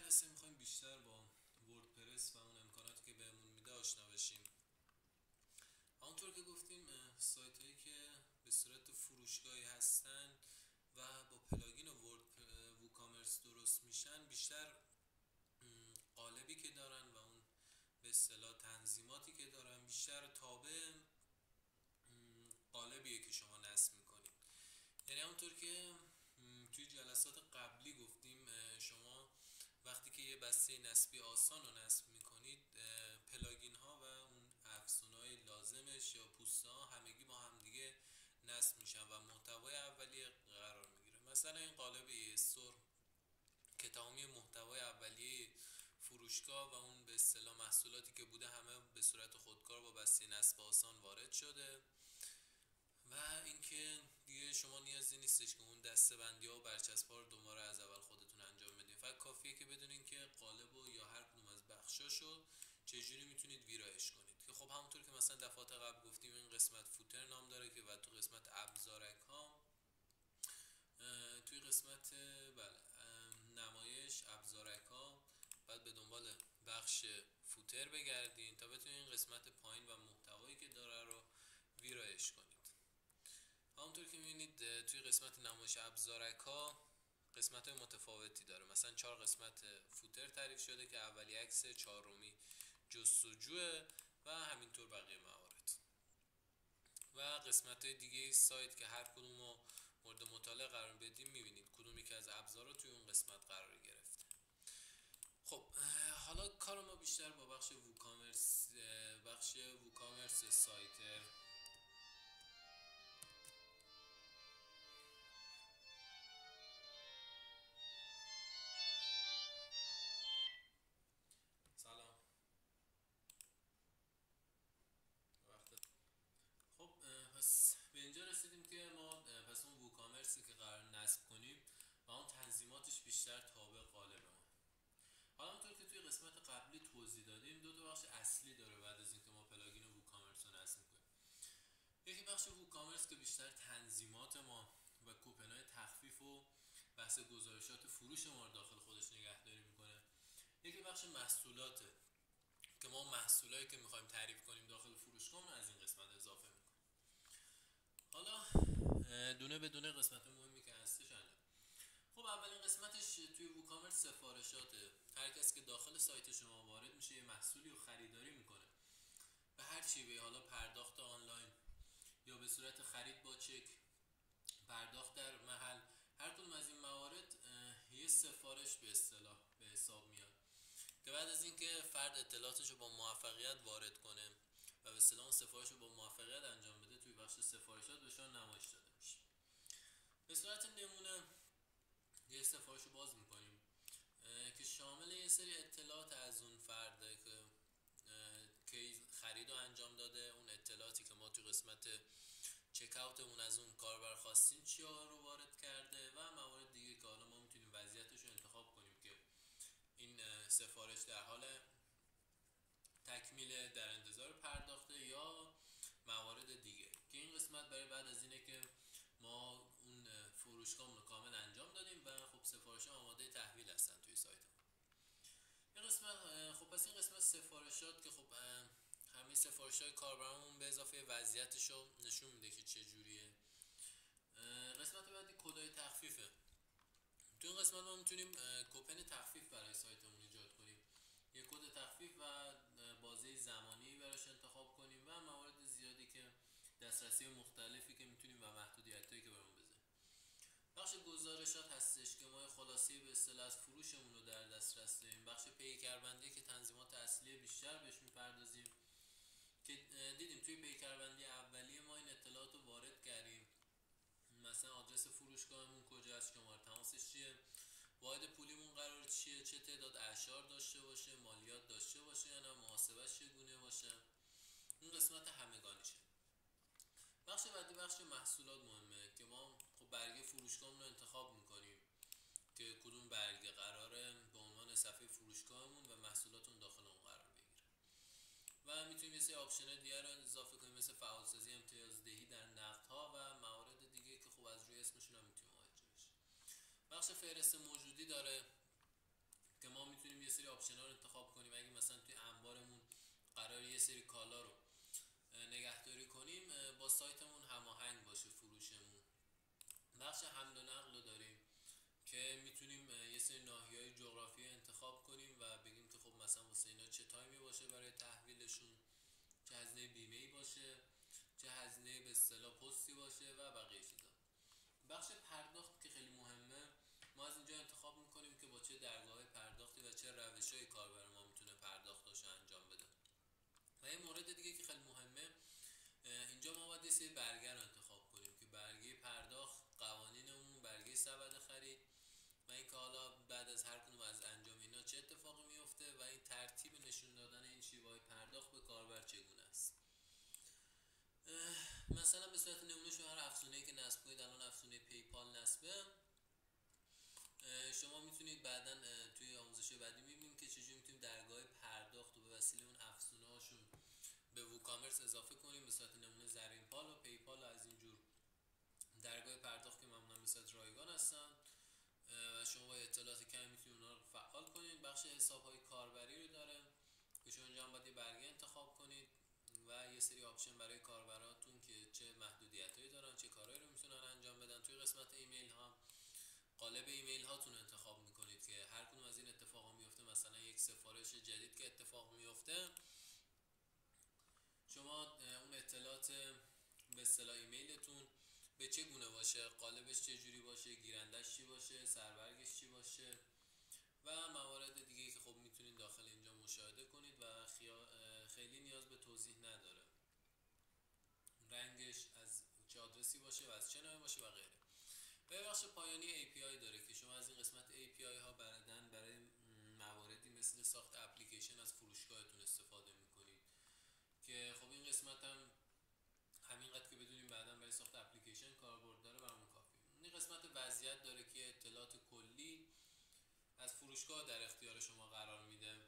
جلسه میخوایم بیشتر با وردپرس و اون امکاناتی که بهمون میده آشنا بشیم. همونطور که گفتیم سایت هایی که به صورت فروشگاهی هستن و با پلاگین ووکامرس درست میشن بیشتر قالبی که دارن و اون به اصطلاح تنظیماتی که دارن بیشتر تابع قالبیه که شما نصب میکنید. یعنی همونطور که توی جلسات قبلی گفتیم شما وقتی که یه بسته نصبی آسان رو نصب میکنید پلاگین ها و اون افزون های لازمش یا پوسته ها همگی با هم دیگه نصب میشن و محتوای اولیه قرار میگیره. مثلا این قالب استور که تمامی محتوای اولیه فروشگاه و اون به اصطلاح محصولاتی که بوده همه به صورت خودکار با بسته نصب آسان وارد شده و اینکه دیگه شما نیازی نیستش که اون دسته‌بندی ها و برچسب‌ها رو دوباره از اول خودتون انجام بدین. فقط کافیه که بدونین که قالب و یا هر کدوم از بخشاشو چجوری میتونید ویرایش کنید. که خب همونطور که مثلا دفعات قبل گفتیم این قسمت فوتر نام داره که و تو قسمت ابزارک ها توی قسمت نمایش ابزارک ها بعد به دنبال بخش فوتر بگردین تا بتونین این قسمت پایین و محتوایی که داره رو ویرایش کنید. همونطور که میبینید توی قسمت نمایش ابزارک ها قسمت های متفاوتی داره. مثلا 4 قسمت فوتر تعریف شده که اولی عکس، چهارمی جستجوه و همینطور بقیه موارد و قسمت های دیگه سایت که هر کدوم رو مورد مطالعه قرار بدیم میبینید کدومی که از ابزارها توی اون قسمت قرار گرفته. خب حالا کار ما بیشتر با بخش ووکامرس سایتر سلام وقت. خب پس به اینجا رسیدیم که ما پس اون ووکامرسی که قرار نصب کنیم و اون تنظیماتش بیشتر تابع قالب ما. حالا همونطور که توی قسمت قبلی توضیح دادیم دو تا بخش اصلی داره بعد از اینکه ما پلاگین ووکامرس رو نصب میکنیم. یکی بخش ووکامرس که بیشتر تنظیمات ما و کوپن‌های تخفیف و بحث گزارشات فروش ما رو داخل خودش نگهداری میکنه. یکی بخش محصولاته که ما محصولایی که میخوایم تعریف کنیم داخل فروشگاه از این قسمت اضافه میکنیم. حالا دونه به دونه قسمت مهمی که هستش انجام. خب اولین قسمتش توی ووکامرس سفارشاته. هر کس که داخل سایت شما وارد میشه یه محصولی رو خریداری میکنه به هر شیوه، حالا پرداخت آنلاین یا به صورت خرید با چک، پرداخت در محل، هر کدوم از این موارد یه سفارش به اصطلاح به حساب میاد که بعد از اینکه فرد اطلاعاتش رو با موفقیت وارد کنه و به اصطلاح سفارش رو با موفقیت انجام بده توی بخش سفارشات بهشون نمایش داده میشه. به صورت نمونه یه سفارش رو باز میکنیم که شامل یه سری اطلاعات از اون فرده که خرید رو انجام داده، اون اطلاعاتی که ما توی قسمت چک اوتمون از اون کاربر خواستیم چیا رو وارد کرده و موارد دیگه که حالا ما میتونیم وضعیتش رو انتخاب کنیم که این سفارش در حال تکمیل در انتظار پرداخته یا موارد دیگه که این قسمت برای بعد از اینه که ما اون فروشگاهمون رو کامل انجام دادیم و خب سفارش ها آماده تحویل هستن توی سایت ما. این قسمت خب پس این قسمت سفارشات که خب همه سفارش های کاربرمون به اضافه وضعیتش رو نشون میده که چه جوریه. قسمت بعدی کدای تخفیفه. تو این قسمت ما میتونیم کوپن تخفیف برای سایتمون ایجاد کنیم، یه کد تخفیف و بازه زمانی براش انتخاب کنیم و موارد زیادی که دسترسی مختلفی که میتونیم و محدودیتایی که برامون بزنیم. بخش گزارشات هستش که ما خلاصه به اصطلاح از فروشمون رو در دسترس داریم. بخش پیکربندی که تنظیمات اصلی بیشتر بهش میپردازیم که دیدیم توی پیکربندی اولیه ما این اطلاعات رو وارد کردیم، مثلا آدرس فروشگاهمون کجاست، شماره تماسش چیه، واحد پولیمون قرار چیه، چه تعداد اعشار داشته باشه، مالیات داشته باشه یا نه، محاسبهش چگونه باشه. این قسمت همگانیشه. بخش بعدی بخش محصولات مهمه که ما خب برگه فروشگاهمون رو انتخاب میکنیم که کدوم برگه قراره به عنوان صفحه فروشگاهمون و محصولاتون داخل اون قرار بگیره و میتونیم یه سری آپشن دیگه رو اضافه کنیم مثل فعالسازی امتیازدهی در نقدها و موارد دیگه که خب از روی اسمشون هم میتونیم متوجه بشیم. بخش فهرست موجودی داره که ما میتونیم یه سری آپشن ها رو انتخاب کنیم. اگه مثلا توی انبارمون قرار یه سری کالا رو نگهداری کنیم با سایتمون هماهنگ باشه فروشمون. بخش حمل و نقل رو داریم که میتونیم یه سری ناحیه‌های جغرافیایی انتخاب کنیم و بگیم که خب مثلا واسه اینا چه تایمی باشه برای تحویلشون، چه هزینه بیمه‌ای باشه، چه هزینه به اصطلاح پستی باشه و بقیه چیزا. بخش پرداخت که خیلی مهمه، ما از اینجا انتخاب میکنیم که با چه درگاه پرداختی و چه روش‌های کاربر ما میتونه پرداختش انجام بده. و یه مورد دیگه که خیلی مهمه، اینجا ما باید یه سری برگه رو انتخاب کنیم که برگه پرداخت، قوانین عمومی، برگه سبد خرید و اینکه حالا بعد از هر کدوم از انجام اینا چه اتفاقی میفته و این ترتیب نشون دادن این شیوه‌های پرداخت به کاربر چگونه است. مثلا به صورت نمونه شما هر افزونه‌ای که نصب کنید، الان افزونه پیپال نصبه، شما میتونید بعداً توی آموزش بعدی میبینیم که چجوری میتونیم درگاه پرداخت رو به وسیله اون افزونه هاشون به ووکامرس اضافه کنیم. به صورت نمونه زرین پال و پیپال از اینجور درگاه پرداخت که معمولا به صورت رایگان هستن و شما با اطلاعات کمی میتونید اونها رو فعال کنید. بخش حساب‌های کاربری رو داره که شما اینجا هم باید یه برگه انتخاب کنید و یه سری آپشن برای کاربراتون که چه محدودیتایی دارن، چه کارهایی رو میتونن انجام بدن. توی قسمت ایمیل ها قالب ایمیل هاتون انتخاب میکنید که هر کدوم از این اتفاقا میفته، مثلا یک سفارش جدید که اتفاق میفته، شما اون اطلاعات به اصطلاح ایمیلتون به چه گونه باشه، قالبش چه جوری باشه، گیرندش چی باشه، سربرگش چی باشه و موارد دیگه که خب میتونید داخل اینجا مشاهده کنید و خیلی نیاز به توضیح نداره. رنگش از چه آدرسی باشه و از چه نوعی باشه و غیره. و بخش پایانی API داره که شما از این قسمت API ها برای مواردی مثل ساخت اپلیکیشن از فروشگاهتون استفاده میکنید که خب این قسمت هم همینقدر که بدونیم بعدا برای ساخت اپلیکیشن کاربرد داره برامون کافیه. این قسمت وضعیت داره که اطلاعات کلی از فروشگاه در اختیار شما قرار میده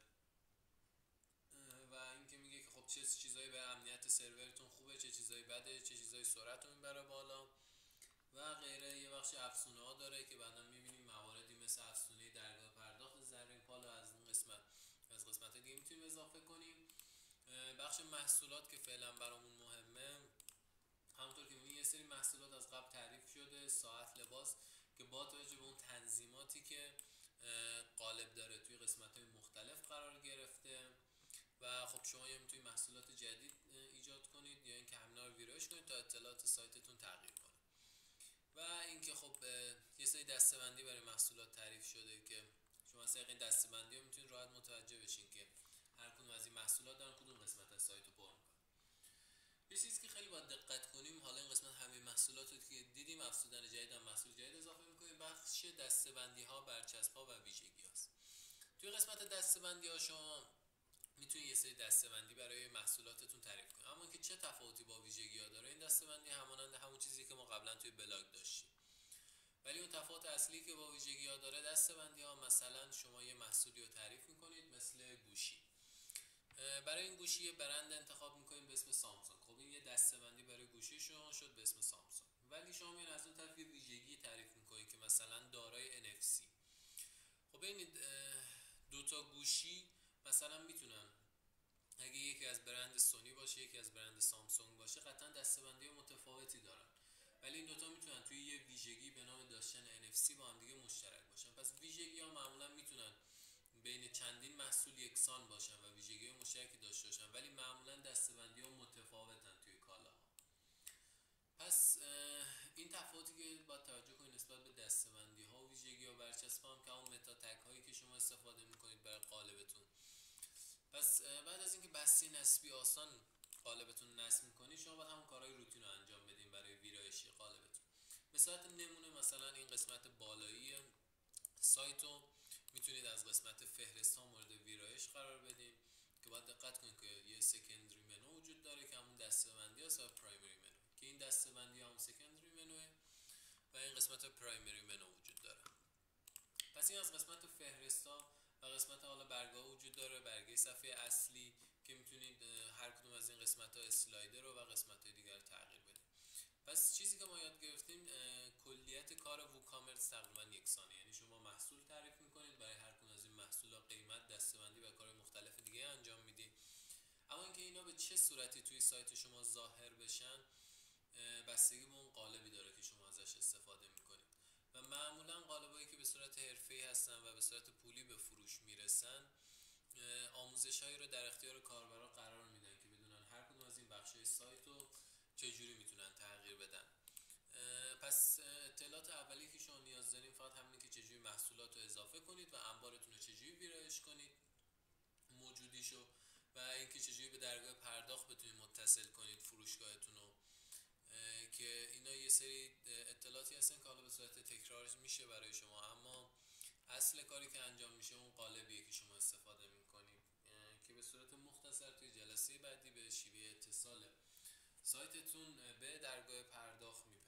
و اینکه میگه که خب چه چیزایی به امنیت سرورتون خوبه، چه چیزایی بده، چه چیزایی سرعت رو میبره بالا و غیره. یه بخش افزونه ها داره که بعدا میبینیم مواردی مثل افزونه درگاه پرداخت زرین پال از این قسمت دیگه میتونیم اضافه کنیم. بخش محصولات که فعلا برامون مهمه، همونطور که میبینید یه سری محصولات از قبل تعریف شده، ساعت، لباس، که با توجه به اون تنظیماتی که قالب داره توی قسمت‌های مختلف قرار گرفته و خب شما یا میتونید محصولات جدید ایجاد کنید یا اینکه همینا رو ویرایش کنید تا اطلاعات سایتتون تغییر کنه. و اینکه خب یه سری دسته‌بندی برای محصولات تعریف شده که شما از طریق این دسته‌بندی‌ها میتونید راحت متوجه بشین که هر کدوم از این محصولات دارن کدوم قسمت از سایت رو پر می‌کنن. یه چیزی که خیلی باید دقت کنیم، حالا این قسمت همه محصولات رو که دیدیم، افزودن جدید هم محصول جدید اضافه می‌کنیم، بخش دسته‌بندی‌ها، برچسب‌ها و ویژگی‌هاست. توی قسمت دسته‌بندی‌ها شما میتونید یه سری دسته‌بندی برای محصولاتتون تعریف کنید، اما اینکه چه تفاوتی با ویژگی‌ها داره، این دسته‌بندی همانند همون چیزی که ما قبلا توی بلاگ داشتیم، ولی اون تفاوت اصلی که با ویژگی‌ها داره، دسته‌بندی‌ها مثلا شما یه محصولی رو تعریف می‌کنید مثل گوشی، برای این گوشی یه برند انتخاب می‌کنید به اسم سامسونگ. خب این یه دسته‌بندی برای گوشی شما شد به اسم سامسونگ، ولی شما میان از اون طرف یه ویژگی تعریف می‌کنید که مثلا دارای NFC. خب این دو تا گوشی مثلا میتونن اگه یکی از برند سونی باشه یکی از برند سامسونگ باشه قطعا دسته‌بندی متفاوتی دارن، ولی این دوتا میتونن توی یه ویژگی به نام داشتن NFC با هم دیگه مشترک باشن. پس ویژگی ها معمولا میتونن بین چندین محصول یکسان باشن و ویژگی مشترکی داشته باشن، ولی معمولا دسته‌بندی ها متفاوتن توی کالاها. پس این تفاوتی که باید توجه کنید نسبت به دسته‌بندی ها و ویژگی ها. برچسب هم که اون متا تگ هایی که شما استفاده میکنید برای قالبتون. پس بعد از اینکه بسته نصبی آسان قالبتون نصب میکنید، شما باید همون کارهای روتین رو انجام بدین برای ویرایشی قالبتون. به صورت نمونه مثلا این قسمت بالایی سایت رو میتونید از قسمت فهرست ها مورد ویرایش قرار بدین که باید دقت کنید که یه سکندری منو وجود داره که همون دسته‌بندی هست و پرایمری منو، که این دسته‌بندی هم سکندری منوه و این قسمت پرایمری منو وجود داره. پس این از قسمت فهرستا و قسمت حالا برگه وجود داره، برگه صفحه اصلی که میتونید هر کدوم از این قسمت ها اسلایدر رو و قسمت های دیگر تغییر بدید. پس چیزی که ما یاد گرفتیم، کلیت کار ووکامرس تقریبا یکسانه، یعنی شما محصول تعریف میکنید، برای هر کدوم از این محصول و کار مختلف دیگه انجام میدید. اما اینکه اینا به چه صورتی توی سایت شما ظاهر بشن بستگی به اون قالبی داره که شما ازش استفاده میکنید و معمولا قالبایی که به صورت حرفه‌ای هستن و به صورت پولی به فروش میرسن آموزش‌هایی رو در اختیار کاربرا قرار میدن که بدونن هر کدوم از این بخش‌های سایت رو چجوری میتونن تغییر بدن. پس اطلاعات اولیه که شما نیاز دارین فقط همینه که چجوری محصولات رو اضافه کنید و انبارتون رو چجوری ویرایش کنید موجودیشو و اینکه چجوری به درگاه پرداخت بتونید متصل کنید فروشگاهتون رو، که اینا یه سری اطلاعاتی هستن که حالا به صورت تکرار میشه برای شما، اما اصل کاری که انجام میشه اون قالبیه که شما استفاده میکنید که به صورت مختصر توی جلسه بعدی به شیوه اتصال سایتتون به درگاه پرداخت